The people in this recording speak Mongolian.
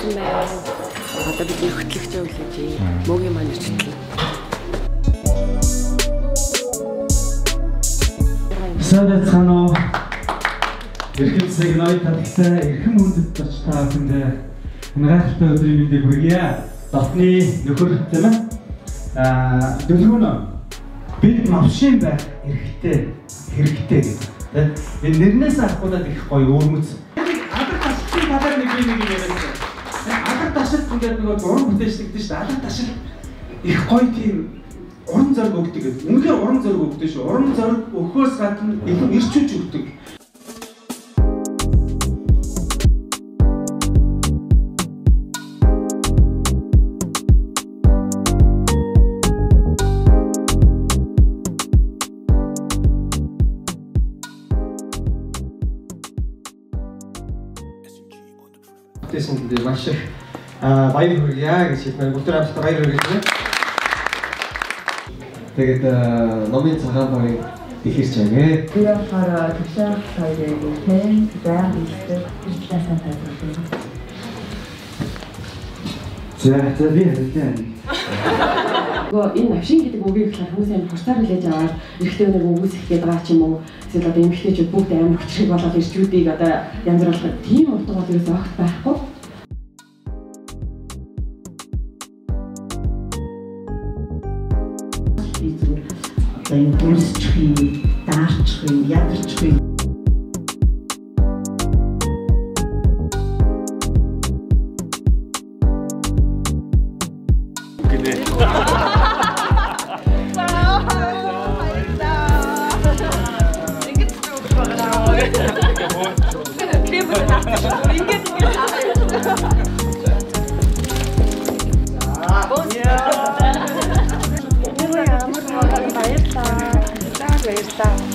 Сайн байна. Одоо бидний хөтлөгч өглөөж мөгийн маань ирчихлээ. Сайдацгаано эрхэм сэгной татгтай эрхэм үндэт очиж та бүхэндээ гайхалтай өдрийн мэндийг хүргье. Дотны нөхөр тийм ээ. Дөлгөөнө бид мавшин байх хэрэгтэй гэдэг. Энэ нэрнээс ахгүйдаад их гоё өөрмөц. Алар ташилтын талаар нэг юм яриад байна. Алар ташилт гэдэг нөгөө уран бүтээлч гэдэг чинь алар ташилт их гоё тийм уран зориг өгдөг гэдэг. Үнэхээр уран зориг өгдөг шүү. Уран зориг өгөхөөс гадна илүү ирчүүж өгдөг. Тэсэнд маш их баяр хүргье гэж хэлмээр бүгд хамтдаа баяр хүргье. Тэгээд номын цагаан багыг ихэрч байгаа. Би болохоор тушаал хоёрыг хэн зам ихтэй ичласан байдаг. За би хэлээ. Энэ навшин гэдэг үгийг болохоор хүмүүс амар хурцаар хүлээж аваад эрэгтэй өнөг үгүйсэх гээд байгаа ч юм уу. Эсвэл одоо эмэгтэйчүүд бүгд амар хүчрэг болоод ирчүүдийг одоо янз бүр тийм утга бол ерөөсөө огт байхгүй. Одоо энэ бүрсчих юм, даарчих юм, ядарчих юм. Баярлалаа.